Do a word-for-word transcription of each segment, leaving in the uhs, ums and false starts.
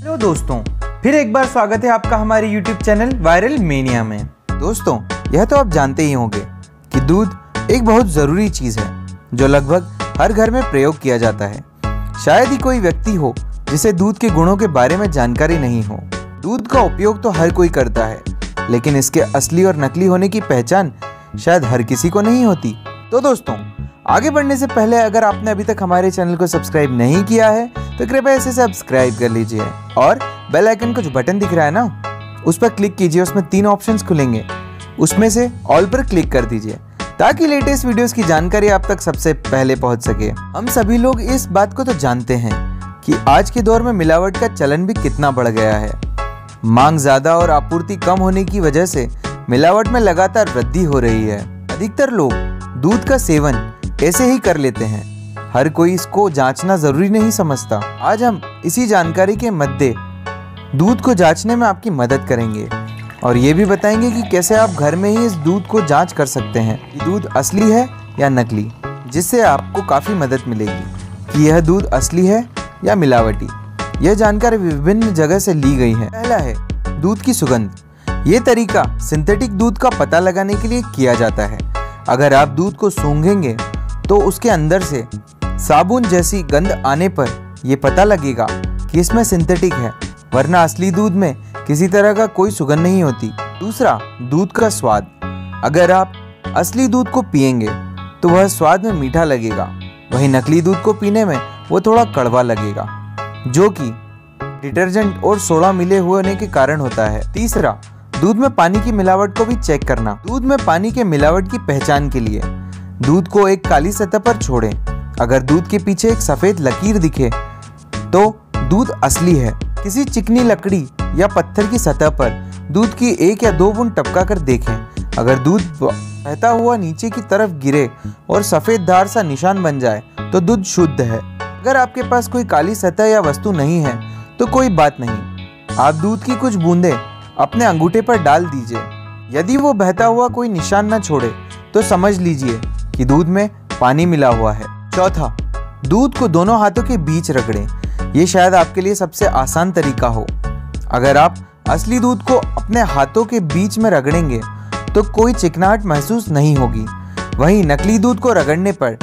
Hello दोस्तों, फिर एक बार स्वागत है आपका हमारे यूट्यूब चैनल वायरल मेनिया में। दोस्तों, यह तो आप जानते ही होंगे कि दूध एक बहुत ज़रूरी चीज़ है जो लगभग हर घर में प्रयोग किया जाता है। शायद ही कोई व्यक्ति हो जिसे दूध के गुणों के बारे में जानकारी नहीं हो। दूध का उपयोग तो हर कोई करता है, लेकिन इसके असली और नकली होने की पहचान शायद हर किसी को नहीं होती। तो दोस्तों, आगे बढ़ने से पहले अगर आपने अभी तक हमारे चैनल को सब्सक्राइब नहीं किया है तो कृपया इसे सब्सक्राइब कर लीजिए और बेल आइकन का जो बटन दिख रहा है ना, उस पर क्लिक कीजिए। उसमें तीन ऑप्शंस खुलेंगे, उसमें से ऑल पर क्लिक कर दीजिए ताकि लेटेस्ट वीडियोस की जानकारी आप तक सबसे पहले पहुंच सके। हम सभी लोग इस बात को तो जानते हैं कि आज के दौर में मिलावट का चलन भी कितना बढ़ गया है। मांग ज्यादा और आपूर्ति कम होने की वजह से मिलावट में लगातार वृद्धि हो रही है। अधिकतर लोग दूध का सेवन ऐसे ही कर लेते हैं, हर कोई इसको जांचना जरूरी नहीं समझता। आज हम इसी जानकारी के मध्य दूध को जांचने में आपकी मदद करेंगे और ये भी बताएंगे कि कैसे आप घर में ही इस दूध को जांच कर सकते हैं कि दूध असली है या नकली, जिससे आपको काफ़ी मदद मिलेगी कि यह दूध असली है या मिलावटी। यह जानकारी विभिन्न जगह से ली गई है। पहला है दूध की सुगंध। ये तरीका सिंथेटिक दूध का पता लगाने के लिए किया जाता है। अगर आप दूध को सूंघेंगे तो उसके अंदर से साबुन जैसी गंध आने पर यह पता लगेगा कि इसमें सिंथेटिक है, वरना असली दूध में किसी तरह का कोई सुगंध नहीं होती। दूसरा, दूध का स्वाद। अगर आप असली दूध को पिएंगे तो वह स्वाद में मीठा लगेगा, वहीं नकली दूध को पीने में वो थोड़ा कड़वा लगेगा, जो कि डिटर्जेंट और सोडा मिले होने के कारण होता है। तीसरा, दूध में पानी की मिलावट को भी चेक करना। दूध में पानी के मिलावट की पहचान के लिए दूध को एक काली सतह पर छोड़ें। अगर दूध के पीछे एक सफेद लकीर दिखे तो दूध असली है। किसी चिकनी लकड़ी या पत्थर की सतह पर दूध की एक या दो बूंद टपका कर देखें। अगर दूध बहता हुआ नीचे की तरफ गिरे और सफेद धार सा निशान बन जाए तो दूध शुद्ध है। अगर आपके पास कोई काली सतह या वस्तु नहीं है तो कोई बात नहीं, आप दूध की कुछ बूंदें अपने अंगूठे पर डाल दीजिए। यदि वो बहता हुआ कोई निशान न छोड़े तो समझ लीजिए कि दूध में पानी मिला हुआ है। चौथा, दूध को दोनों हाथों के बीच रगड़ें। ये शायद आपके लिए सबसे आसान तरीका हो। अगर आप असली दूध को अपने हाथों के बीच में रगड़ेंगे तो कोई चिकनाहट महसूस नहीं होगी, वहीं नकली दूध को रगड़ने पर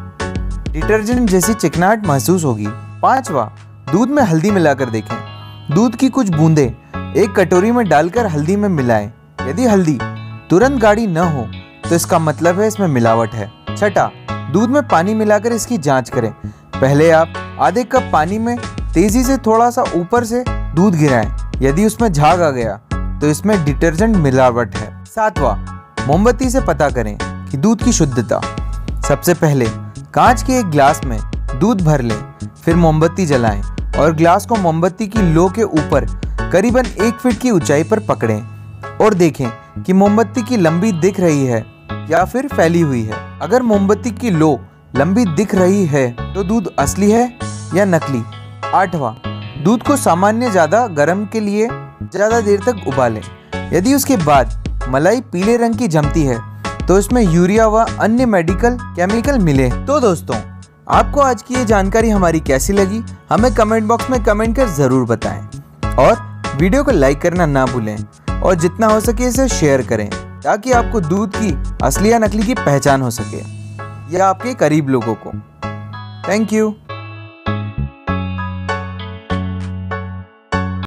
डिटर्जेंट जैसी चिकनाहट महसूस होगी। पांचवा, दूध में हल्दी मिलाकर देखें। दूध की कुछ बूंदें एक कटोरी में डालकर हल्दी में मिलाएं। यदि हल्दी तुरंत गाढ़ी न हो तो इसका मतलब है इसमें मिलावट है। छठा, दूध में पानी मिलाकर इसकी जांच करें। पहले आप आधे कप पानी में तेजी से थोड़ा सा ऊपर से दूध गिराएं। यदि उसमें झाग आ गया तो इसमें डिटर्जेंट मिलावट है। सातवां, मोमबत्ती से पता करें कि दूध की शुद्धता। सबसे पहले कांच के एक ग्लास में दूध भर लें, फिर मोमबत्ती जलाएं और ग्लास को मोमबत्ती की लो के ऊपर करीबन एक फीट की ऊंचाई पर पकड़ें और देखें कि मोमबत्ती की लंबी दिख रही है या फिर फैली हुई है। अगर मोमबत्ती की लो लंबी दिख रही है तो दूध असली है या नकली। आठवां, दूध को सामान्य ज्यादा गर्म के लिए ज्यादा देर तक उबालें। यदि उसके बाद मलाई पीले रंग की जमती है तो इसमें यूरिया व अन्य मेडिकल केमिकल मिले। तो दोस्तों, आपको आज की ये जानकारी हमारी कैसी लगी हमें कमेंट बॉक्स में कमेंट कर जरूर बताएं और वीडियो को लाइक करना ना भूलें और जितना हो सके इसे शेयर करें ताकि आपको दूध की असली या नकली की पहचान हो सके या आपके करीब लोगों को। Thank you.